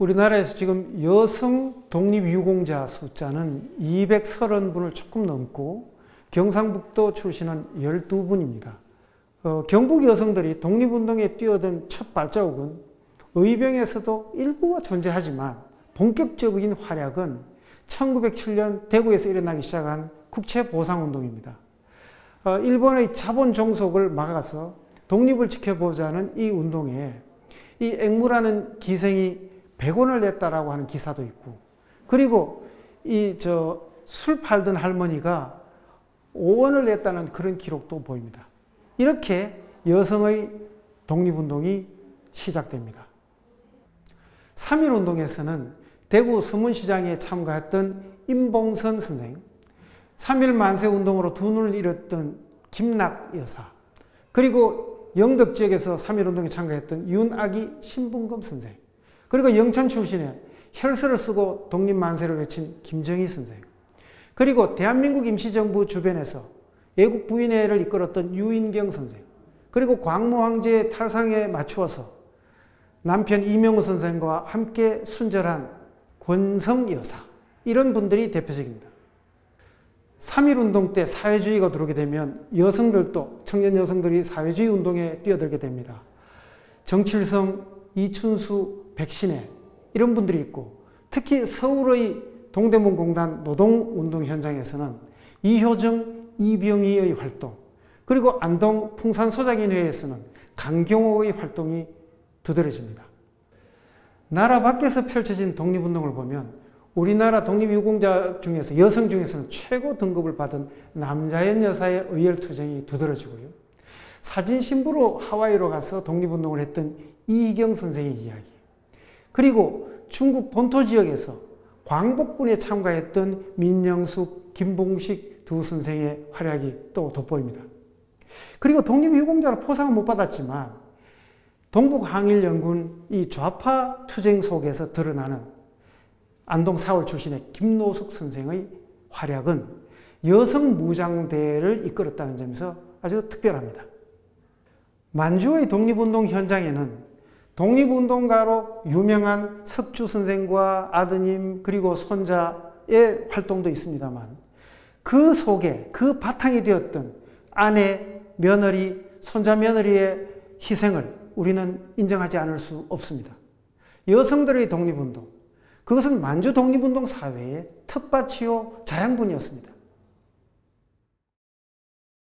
우리나라에서 지금 여성 독립유공자 숫자는 230분을 조금 넘고 경상북도 출신은 12분입니다. 경북 여성들이 독립운동에 뛰어든 첫 발자국은 의병에서도 일부가 존재하지만 본격적인 활약은 1907년 대구에서 일어나기 시작한 국채보상운동입니다. 일본의 자본 종속을 막아서 독립을 지켜보자는 이 운동에 이 앵무라는 기생이 100원을 냈다라고 하는 기사도 있고, 그리고 술 팔던 할머니가 5원을 냈다는 그런 기록도 보입니다. 이렇게 여성의 독립운동이 시작됩니다. 3.1운동에서는 대구 서문시장에 참가했던 임봉선 선생, 3.1 만세운동으로 두 눈을 잃었던 김낙 여사, 그리고 영덕 지역에서 3.1운동에 참가했던 윤아기 신분검 선생, 그리고 영천 출신의 혈서를 쓰고 독립만세를 외친 김정희 선생, 그리고 대한민국 임시정부 주변에서 애국 부인회를 이끌었던 유인경 선생, 그리고 광무 황제의 탈상에 맞추어서 남편 이명호 선생과 함께 순절한 권성 여사, 이런 분들이 대표적입니다. 3.1운동 때 사회주의가 들어오게 되면 여성들도, 청년 여성들이 사회주의 운동에 뛰어들게 됩니다. 정칠성, 이춘수, 백신혜, 이런 분들이 있고, 특히 서울의 동대문 공단 노동운동 현장에서는 이효정, 이병희의 활동, 그리고 안동 풍산소작인회에서는 강경호의 활동이 두드러집니다. 나라 밖에서 펼쳐진 독립운동을 보면 우리나라 독립유공자 중에서, 여성 중에서는 최고 등급을 받은 남자연 여사의 의열투쟁이 두드러지고요. 사진신부로 하와이로 가서 독립운동을 했던 이희경 선생의 이야기, 그리고 중국 본토 지역에서 광복군에 참가했던 민영숙, 김봉식 두 선생의 활약이 또 돋보입니다. 그리고 독립유공자로 포상은 못 받았지만 동북항일연군 이 좌파 투쟁 속에서 드러나는 안동 사월 출신의 김노숙 선생의 활약은 여성 무장대를 이끌었다는 점에서 아주 특별합니다. 만주의 독립운동 현장에는 독립운동가로 유명한 석주 선생과 아드님 그리고 손자의 활동도 있습니다만, 그 속에 그 바탕이 되었던 아내, 며느리, 손자 며느리의 희생을 우리는 인정하지 않을 수 없습니다. 여성들의 독립운동, 그것은 만주 독립운동 사회의 텃밭이요 자양분이었습니다.